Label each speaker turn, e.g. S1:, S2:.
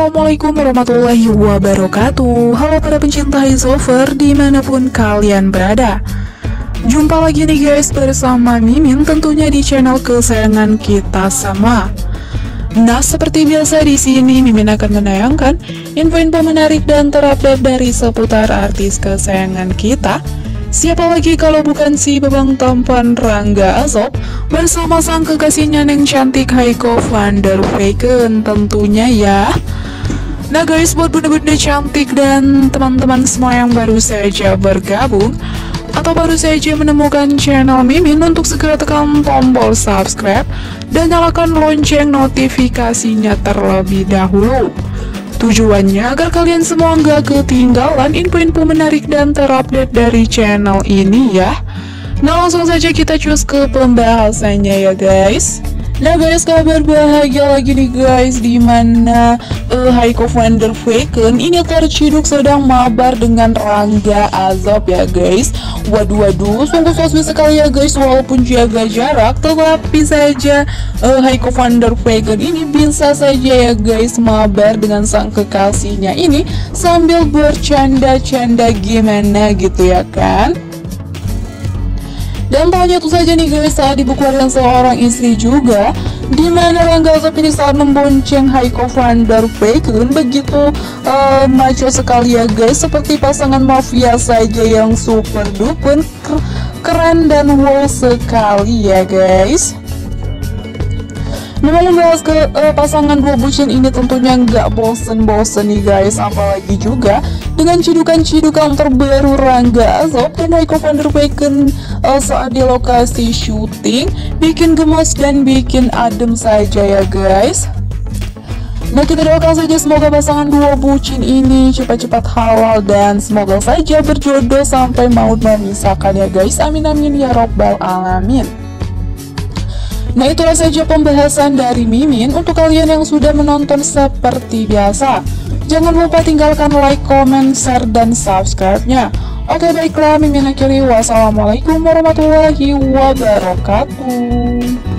S1: Assalamualaikum warahmatullahi wabarakatuh. Halo para pencinta Hizover dimanapun kalian berada. Jumpa lagi nih guys bersama Mimin tentunya di channel kesayangan kita semua. Nah, seperti biasa di sini Mimin akan menayangkan info-info menarik dan terupdate dari seputar artis kesayangan kita. Siapa lagi kalau bukan si babang tampan Rangga Azob bersama sang kekasihnya yang cantik Haiko van der Vecken tentunya ya. Nah guys, buat bunda-bunda cantik dan teman-teman semua yang baru saja bergabung atau baru saja menemukan channel Mimin, untuk segera tekan tombol subscribe dan nyalakan lonceng notifikasinya terlebih dahulu. Tujuannya agar kalian semua nggak ketinggalan info-info menarik dan terupdate dari channel ini ya. Nah langsung saja kita cus ke pembahasannya ya guys. Nah guys, kabar bahagia lagi nih guys, dimana Haiko van der Vecken ini terciduk sedang mabar dengan Rangga Azob ya guys. Waduh, sungguh sosmed sekali ya guys, walaupun jaga jarak tetapi saja Haiko van der Vecken ini bisa saja ya guys mabar dengan sang kekasihnya ini sambil bercanda-canda gimana gitu ya kan. Dan tahunya itu saja nih guys, saat dibukukan seorang istri juga, dimana Rangga Azob ini saat membonceng Haiko van der Vecken begitu maco sekali ya guys, seperti pasangan mafia saja yang super duper keren dan wow sekali ya guys. Memang membahas ke pasangan dua bucin ini tentunya nggak bosen-bosen nih guys, apalagi juga dengan cidukan-cidukan terbaru Rangga Azob dan Haiko van der Vecken saat di lokasi syuting, bikin gemas dan bikin adem saja ya guys. Nah kita doakan saja semoga pasangan dua bucin ini cepat-cepat halal dan semoga saja berjodoh sampai maut memisahkan ya guys, amin amin ya robbal alamin. Nah itulah saja pembahasan dari Mimin. Untuk kalian yang sudah menonton seperti biasa, jangan lupa tinggalkan like, comment, share, dan subscribe-nya. Oke baiklah, Mimin akhiri. Wassalamualaikum warahmatullahi wabarakatuh.